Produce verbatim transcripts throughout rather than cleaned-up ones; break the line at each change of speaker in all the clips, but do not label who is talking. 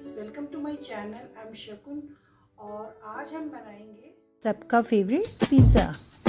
Friends, welcome to my channel. I am Shakun और आज हम बनाएंगे
सबका फेवरेट पिज़्ज़ा।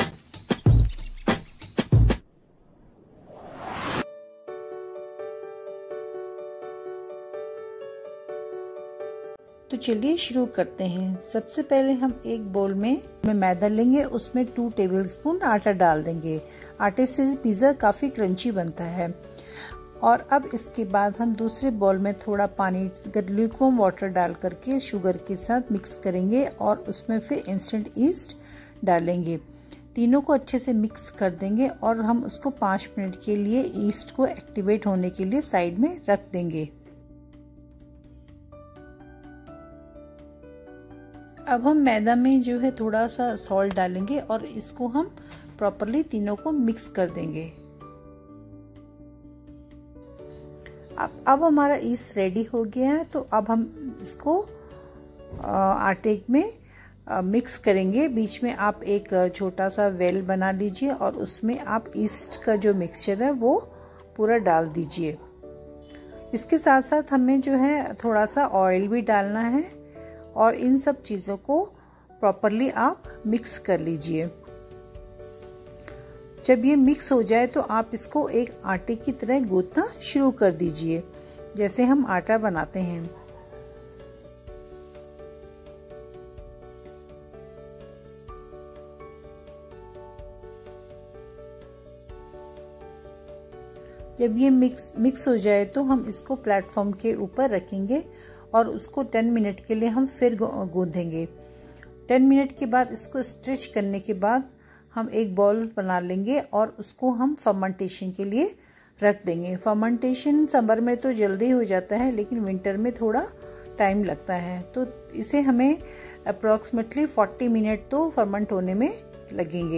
तो चलिए शुरू करते हैं। सबसे पहले हम एक बोल में मैदा लेंगे, उसमें टू टेबलस्पून आटा डाल देंगे। आटे से पिज़्ज़ा काफ़ी क्रंची बनता है। और अब इसके बाद हम दूसरे बॉल में थोड़ा पानी ल्यूकवार्म वाटर डाल करके शुगर के साथ मिक्स करेंगे और उसमें फिर इंस्टेंट ईस्ट डालेंगे। तीनों को अच्छे से मिक्स कर देंगे और हम उसको पाँच मिनट के लिए ईस्ट को एक्टिवेट होने के लिए साइड में रख देंगे। अब हम मैदा में जो है थोड़ा सा सॉल्ट डालेंगे और इसको हम प्रॉपरली तीनों को मिक्स कर देंगे। अब अब हमारा ईस्ट रेडी हो गया है, तो अब हम इसको आटे में मिक्स करेंगे। बीच में आप एक छोटा सा वेल बना लीजिए और उसमें आप ईस्ट का जो मिक्सचर है वो पूरा डाल दीजिए। इसके साथ साथ हमें जो है थोड़ा सा ऑयल भी डालना है और इन सब चीज़ों को प्रॉपरली आप मिक्स कर लीजिए। जब ये मिक्स हो जाए तो आप इसको एक आटे की तरह गूंथना शुरू कर दीजिए, जैसे हम आटा बनाते हैं। जब ये मिक्स मिक्स हो जाए तो हम इसको प्लेटफॉर्म के ऊपर रखेंगे और उसको टेन मिनट के लिए हम फिर गूंथेंगे। टेन मिनट के बाद इसको स्ट्रेच करने के बाद हम एक बॉल बना लेंगे और उसको हम फर्मेंटेशन के लिए रख देंगे। फर्मेंटेशन समर में तो जल्दी हो जाता है, लेकिन विंटर में थोड़ा टाइम लगता है, तो इसे हमें अप्रॉक्सीमेटली चालीस मिनट तो फर्मेंट होने में लगेंगे।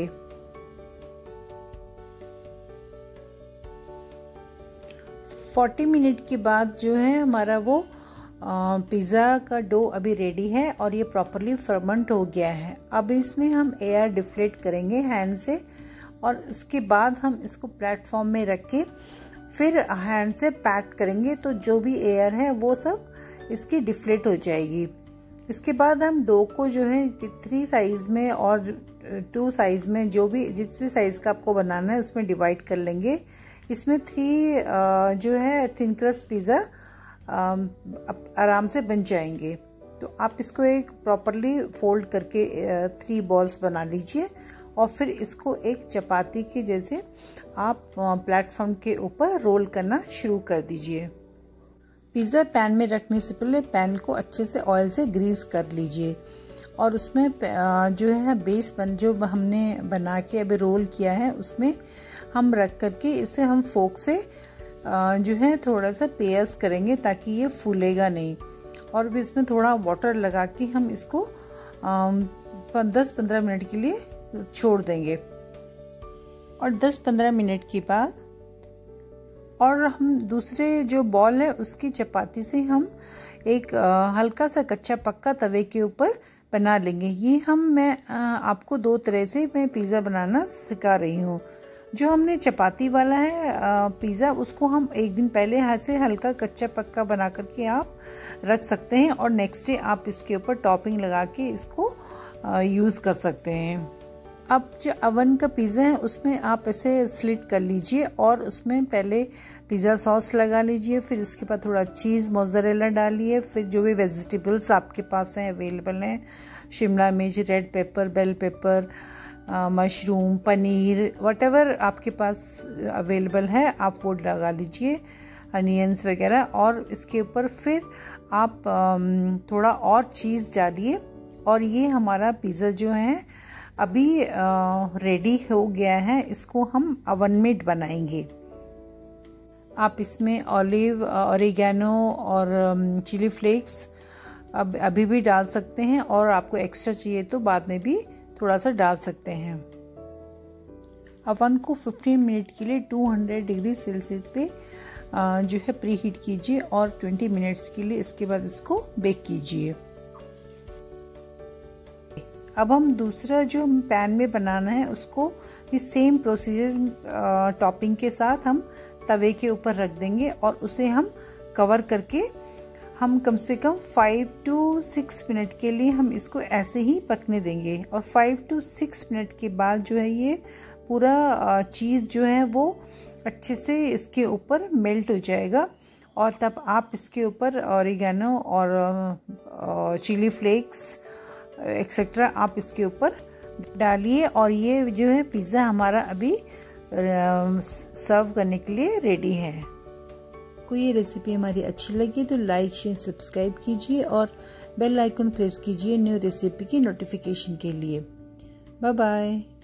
चालीस मिनट के बाद जो है हमारा वो पिज़्ज़ा का डो अभी रेडी है और ये प्रॉपरली फर्मेंट हो गया है। अब इसमें हम एयर डिफ्लेट करेंगे हैंड से और इसके बाद हम इसको प्लेटफॉर्म में रख के फिर हैंड से पैट करेंगे, तो जो भी एयर है वो सब इसकी डिफ्लेट हो जाएगी। इसके बाद हम डो को जो है थ्री साइज में और टू साइज में, जो भी जिस भी साइज का आपको बनाना है उसमें डिवाइड कर लेंगे। इसमें थ्री जो है थिन क्रस्ट पिज़्ज़ा आराम से बन जाएंगे। तो आप इसको एक प्रॉपरली फोल्ड करके थ्री बॉल्स बना लीजिए और फिर इसको एक चपाती के जैसे आप प्लेटफॉर्म के ऊपर रोल करना शुरू कर दीजिए। पिज़्ज़ा पैन में रखने से पहले पैन को अच्छे से ऑयल से ग्रीस कर लीजिए और उसमें जो है बेस बन जो हमने बना के अभी रोल किया है उसमें हम रख करके इसे हम फोक से जो है थोड़ा सा पेयर्स करेंगे ताकि ये फूलेगा नहीं। और भी इसमें थोड़ा वाटर लगा के हम इसको दस पंद्रह मिनट के लिए छोड़ देंगे। और दस पंद्रह मिनट के बाद और हम दूसरे जो बॉल है उसकी चपाती से हम एक हल्का सा कच्चा पक्का तवे के ऊपर बना लेंगे। ये हम मैं आपको दो तरह से मैं पिज़्ज़ा बनाना सिखा रही हूँ। जो हमने चपाती वाला है पिज़्ज़ा, उसको हम एक दिन पहले हाथ से हल्का कच्चा पक्का बना करके आप रख सकते हैं और नेक्स्ट डे आप इसके ऊपर टॉपिंग लगा के इसको यूज़ कर सकते हैं। अब जो अवन का पिज़्ज़ा है उसमें आप ऐसे स्लिट कर लीजिए और उसमें पहले पिज़्ज़ा सॉस लगा लीजिए, फिर उसके बाद थोड़ा चीज़ मोज़रेला डालिए, फिर जो भी वेजिटेबल्स आपके पास हैं अवेलेबल हैं, शिमला मिर्च, red pepper, bell pepper, mushroom, paneer, whatever आपके पास अवेलेबल है आप वो लगा लीजिए, अनियंस वगैरह। और इसके ऊपर फिर आप थोड़ा और चीज़ डालिए और ये हमारा पिज़्ज़ा जो है अभी रेडी हो गया है। इसको हम अवन में बनाएंगे। आप इसमें ऑलिव, ऑरिगेनो और चिली फ्लेक्स अब अभी भी डाल सकते हैं और आपको एक्स्ट्रा चाहिए तो बाद में भी थोड़ा सा डाल सकते हैं। अवन को पंद्रह मिनट के लिए दो सौ डिग्री सेल्सियस पे जो है प्री हीट कीजिए और बीस मिनट्स के लिए इसके बाद इसको बेक कीजिए। अब हम दूसरा जो पैन में बनाना है उसको भी सेम प्रोसीजर टॉपिंग के साथ हम तवे के ऊपर रख देंगे और उसे हम कवर करके हम कम से कम फाइव टू सिक्स मिनट के लिए हम इसको ऐसे ही पकने देंगे। और फाइव टू सिक्स मिनट के बाद जो है ये पूरा चीज़ जो है वो अच्छे से इसके ऊपर मेल्ट हो जाएगा। और तब आप इसके ऊपर ऑरिगेनो और चिली फ्लेक्स एक्सेट्रा आप इसके ऊपर डालिए। और ये जो है पिज़्ज़ा हमारा अभी सर्व करने के लिए रेडी है। आपको ये रेसिपी हमारी अच्छी लगी तो लाइक शेयर सब्सक्राइब कीजिए और बेल आइकन प्रेस कीजिए न्यू रेसिपी की नोटिफिकेशन के लिए। Bye bye.